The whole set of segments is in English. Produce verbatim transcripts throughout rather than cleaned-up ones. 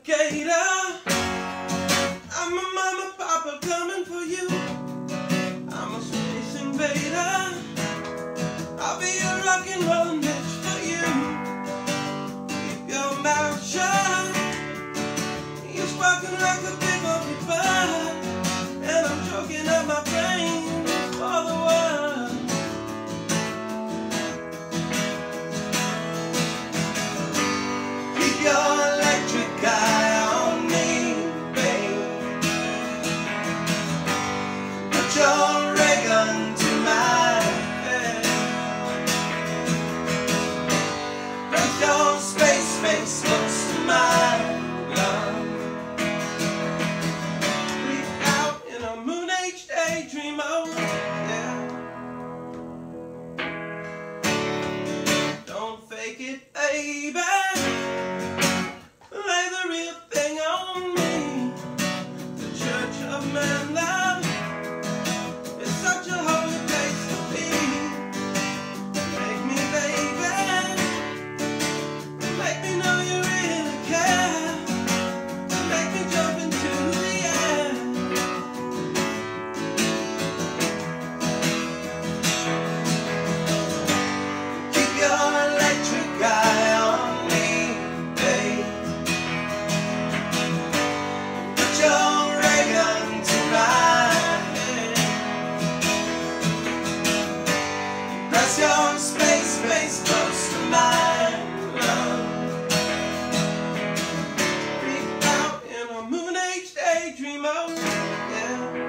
alligator. I'm a mama, papa coming for you. I'm a space invader. I'll be a rock and roll bitch for you. Keep your mouth shut. You're sparking like a big old fire, and I'm choking up my brain for the world. Keep your electric eye on me, babe. Put your ray gun to my head. Press your space face close to mine, love. Freak out in a moon age daydream mode, yeah. Don't fake it, baby. Lay the real thing on me. The Church of Man Love is such a holy place to be. Make me, baby. Make me know you really care. Make me jump into the air. Keep your electric eye on me, babe. Put your ray gun to my head. Press your space face close to mine, love. Freak out in a moon age daydream mode, yeah.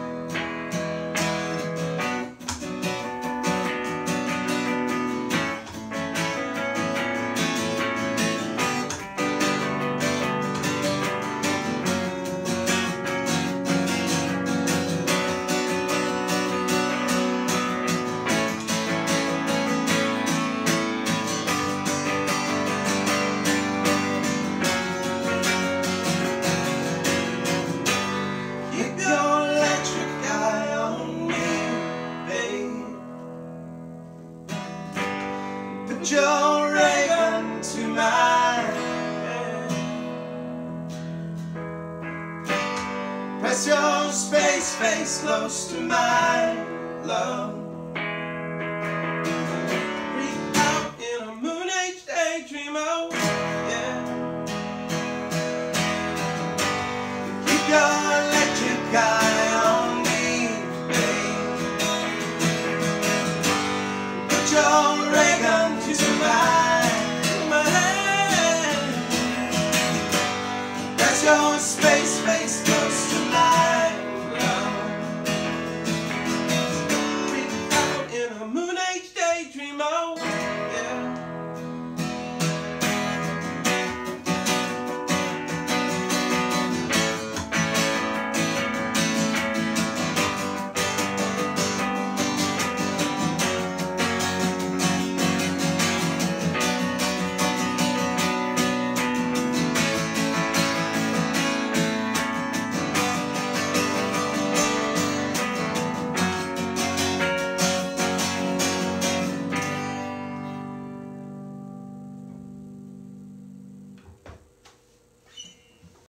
Keep your electric eye on me, babe. Put your ray gun to my head. Press your space face close to mine, love.